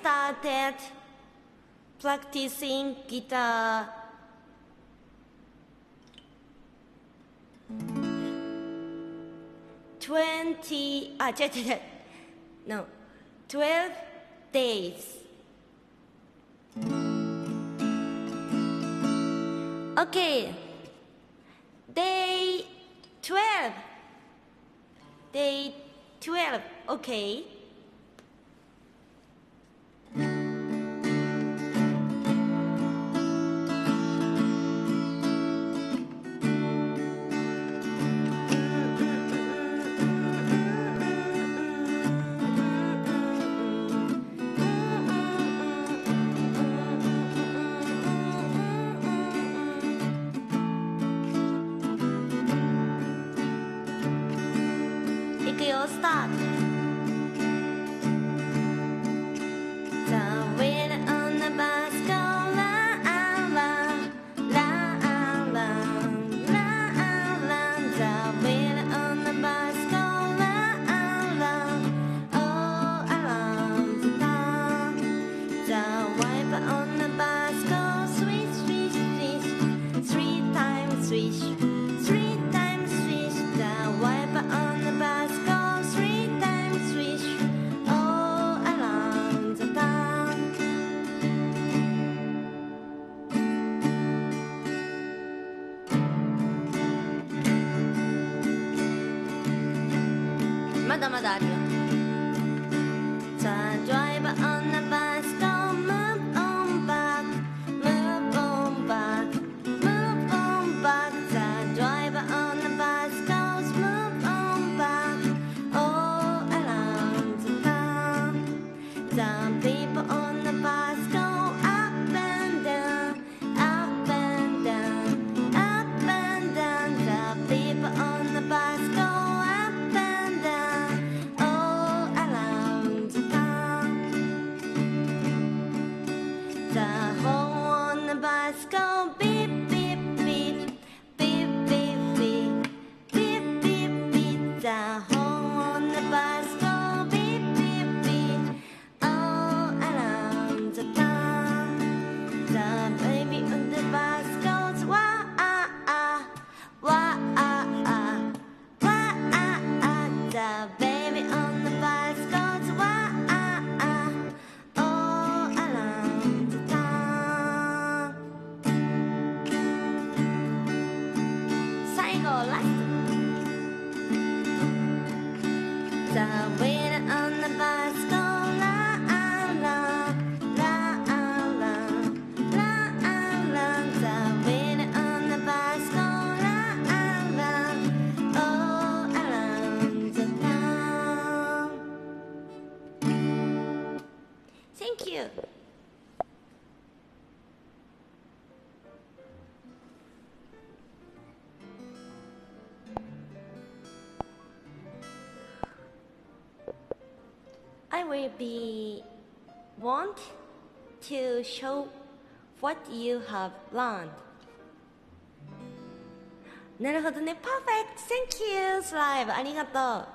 started practicing guitar 12 days. Okay, day 12. Day 12, okay. Start. The wheel on the bus go la la la la la la. The wheel on the bus go la la all around the town. The wiper on the bus go swish swish swish 3 times swish 3 times swish. The wiper on the bus goまだまだあるよ。The driver on the bus go move on back, move on back, move on back. The driver on the bus goes move on back all around the town. The people on the bus go up and down, up and down, up and down. The people on the bus go go beep beep beep beep beep beep beep beep beep. The horn on the bus go beep beep beep all around the town. The baby on the bus goes wah ah ah wah ah ah wah ah ah. The baby on the bus goes wah ah ah all around the town. The wheel on the bus go la la la la la la la. The wheel on the bus go la la all around the town. Thank you. I will want to show what you have learned. なるほどね、perfect. Thank you, Slime. ありがとう。